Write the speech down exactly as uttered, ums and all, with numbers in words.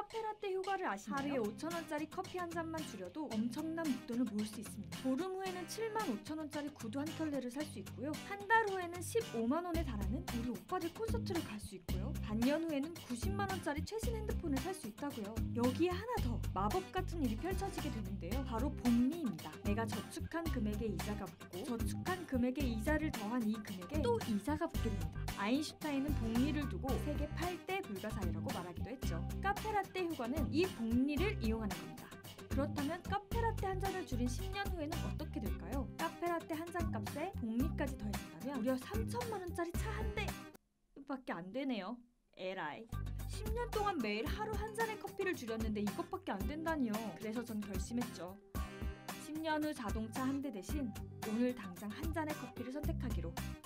카페라떼 효과를 아시나요? 하루에 오천 원짜리 커피 한 잔만 줄여도 엄청난 목돈을 모을 수 있습니다. 보름 후에는 칠만 오천 원짜리 구두 한 켤레를 살 수 있고요. 한 달 후에는 십오만 원에 달하는 우리 오빠들 콘서트를 갈 수 있고요. 반년 후에는 구십만 원짜리 최신 핸드폰을 살 수 있다고요. 여기에 하나 더 마법 같은 일이 펼쳐지게 되는데요. 바로 복리입니다. 내가 저축한 금액의 이자가 붙고 저축한 금액의 이자를 더한 이 금액에 또 이자가 붙게 됩니다. 아인슈타인은 복리를 두고 세계 팔 대 불가사의라고 말하기도 했죠. 카페라떼 효과는 이 복리를 이용하는 겁니다. 그렇다면 카페라떼 한 잔을 줄인 십 년 후에는 어떻게 될까요? 카페라떼 한 잔 값에 복리까지 더해진다면 무려 삼천만 원짜리 차 한 대 밖에 안 되네요. 에라이. 십 년 동안 매일 하루 한 잔의 커피를 줄였는데 이것밖에 안 된다니요. 그래서 전 결심했죠. 십 년 후 자동차 한 대 대신 오늘 당장 한 잔의 커피를 선택하기로.